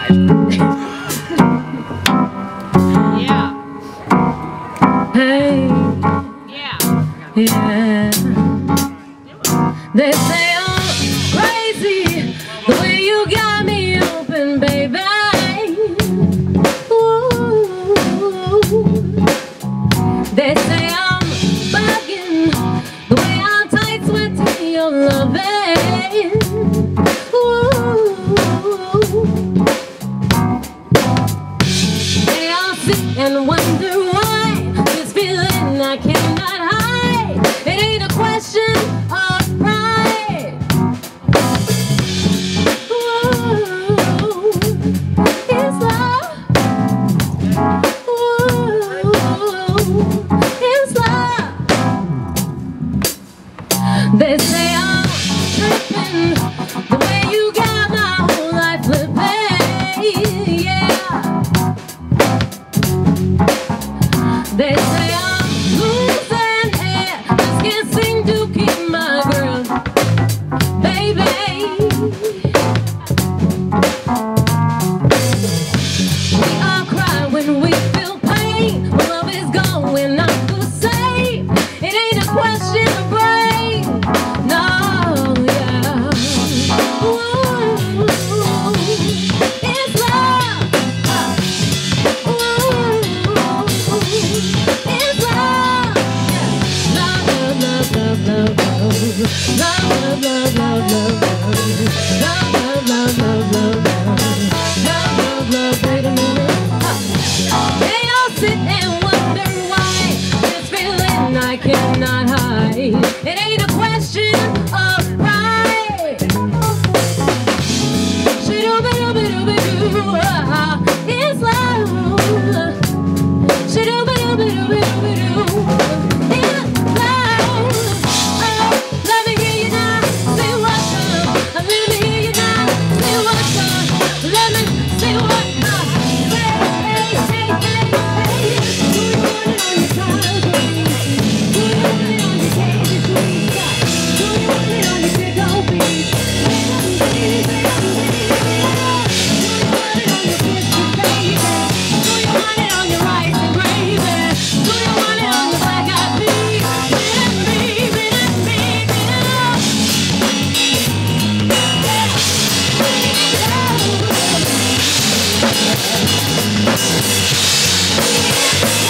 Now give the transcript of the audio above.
Yeah. Hey. Yeah. Yeah. They say I'm crazy the way you got me open, baby. Ooh. They say I'm bugging the way I'm tight sweating your loving. Ooh. They all sit and wonder why this feeling I cannot hide. It ain't a question of pride. Ooh, it's love. Ooh, it's love. They say I'm tripping the way you got my whole life flipping. Yeah. They say I'm losing it, just can't seem to keep my girl, baby. We all cry when we feel pain, when love is gone, we're not the same. It ain't a question of brain, no, yeah. Ooh, it's love. It's love. Love, love, love, love, love, love, love, love, love, love, love, love, love, love, love, wait a minute. They all sit and wonder why this feeling I cannot hide. It ain't a question of pride. Shoo-doo-ba-doo-ba-doo-ba-doo. It's love. Let me hear you now, say what's up. Let me hear you now, say what's up. Let me say what's up. Hey, hey, hey, hey. Do you want it on your side? Do you want it on your candy sweet? Do you want it on your pickle beef? Do you want it on your biscuit, baby? Do you want it on your rice and gravy? Do you want it on your black eyed peas? Yeah.